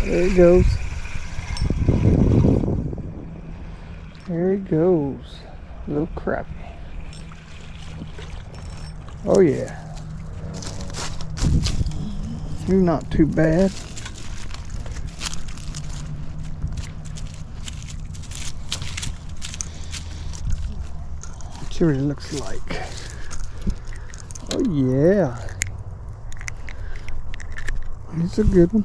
There he goes. There he goes. Little crappie. Oh yeah. You're not too bad. See what it looks like. Oh yeah. It's a good one.